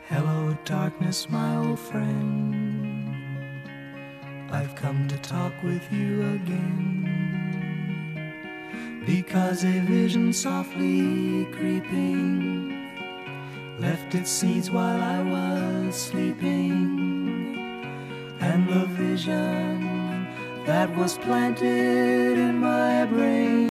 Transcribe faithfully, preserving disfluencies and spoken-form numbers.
Hello, darkness, my old friend. I've come to talk with you again, because a vision softly creeping left its seeds while I was sleeping, and the vision that was planted in my brain